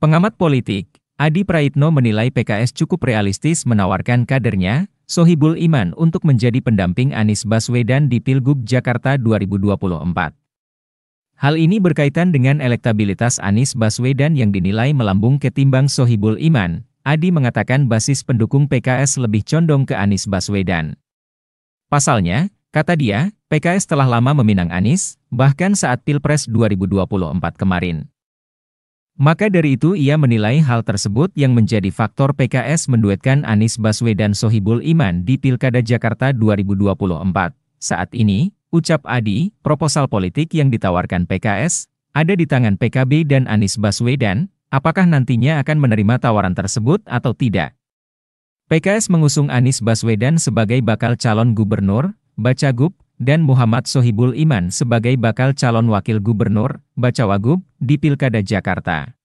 Pengamat politik, Adi Praitno menilai PKS cukup realistis menawarkan kadernya, Sohibul Iman untuk menjadi pendamping Anies Baswedan di Pilgub Jakarta 2024. Hal ini berkaitan dengan elektabilitas Anies Baswedan yang dinilai melambung ketimbang Sohibul Iman. Adi mengatakan basis pendukung PKS lebih condong ke Anies Baswedan. Pasalnya, kata dia, PKS telah lama meminang Anies, bahkan saat Pilpres 2024 kemarin. Maka dari itu ia menilai hal tersebut yang menjadi faktor PKS menduetkan Anies Baswedan Sohibul Iman di Pilkada Jakarta 2024. Saat ini, ucap Adi, proposal politik yang ditawarkan PKS, ada di tangan PKB dan Anies Baswedan, apakah nantinya akan menerima tawaran tersebut atau tidak. PKS mengusung Anies Baswedan sebagai bakal calon gubernur, Bacagub, dan Muhammad Sohibul Iman sebagai bakal calon wakil gubernur, Bacawagub, di Pilkada Jakarta.